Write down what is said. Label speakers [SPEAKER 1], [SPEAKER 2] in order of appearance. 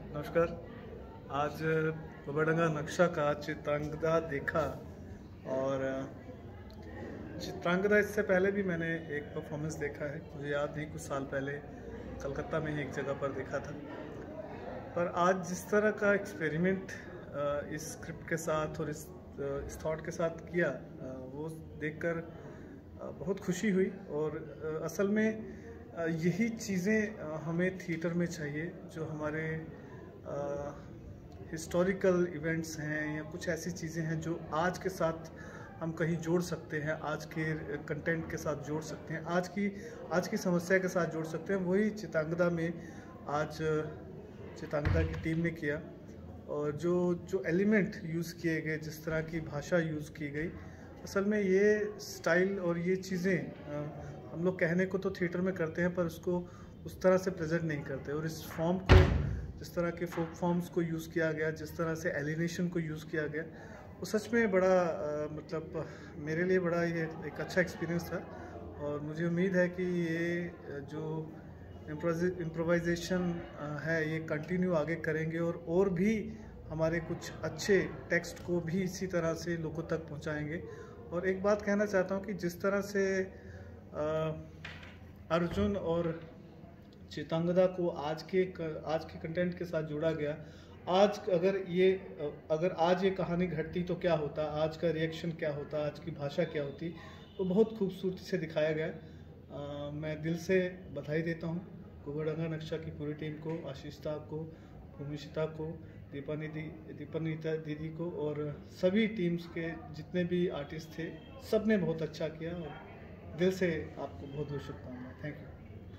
[SPEAKER 1] नमस्कार। आज बबड़ंगा नक्शा का चित्रांगदा देखा और चित्रांगदा इससे पहले भी मैंने एक परफॉर्मेंस देखा है। मुझे याद नहीं, कुछ साल पहले कलकत्ता में ही एक जगह पर देखा था। पर आज जिस तरह का एक्सपेरिमेंट इस स्क्रिप्ट के साथ और इस थॉट के साथ किया, वो देखकर बहुत खुशी हुई। और असल में यही चीज़ें हमें थिएटर में चाहिए, जो हमारे हिस्टोरिकल इवेंट्स हैं या कुछ ऐसी चीज़ें हैं जो आज के साथ हम कहीं जोड़ सकते हैं, आज के कंटेंट के साथ जोड़ सकते हैं, आज की समस्या के साथ जोड़ सकते हैं। वही चित्रांगदा में आज चित्रांगदा की टीम ने किया। और जो एलिमेंट यूज़ किए गए, जिस तरह की भाषा यूज़ की गई, असल में ये स्टाइल और ये चीज़ें हम लोग कहने को तो थिएटर में करते हैं, पर उसको उस तरह से प्रेजेंट नहीं करते। और इस फॉर्म को, जिस तरह के फोक फॉर्म्स को यूज़ किया गया, जिस तरह से एलिनेशन को यूज़ किया गया, वो सच में बड़ा मतलब मेरे लिए बड़ा ये एक अच्छा एक्सपीरियंस था। और मुझे उम्मीद है कि ये जो इम्प्रोवाइजेशन है ये कंटिन्यू आगे करेंगे और भी हमारे कुछ अच्छे टेक्स्ट को भी इसी तरह से लोगों तक पहुंचाएंगे। और एक बात कहना चाहता हूं कि जिस तरह से अर्जुन और चित्रांगदा को आज के कंटेंट के साथ जोड़ा गया, अगर आज ये कहानी घटती तो क्या होता, आज का रिएक्शन क्या होता, आज की भाषा क्या होती, तो बहुत खूबसूरती से दिखाया गया। मैं दिल से बधाई देता हूँ बबड़ंगा नक्शा की पूरी टीम को, आशीषता को, भूमिशिता को, दीपानीता दीदी को, और सभी टीम्स के जितने भी आर्टिस्ट थे, सब ने बहुत अच्छा किया। और दिल से आपको बहुत बहुत शुभकामनाएं। Thank you.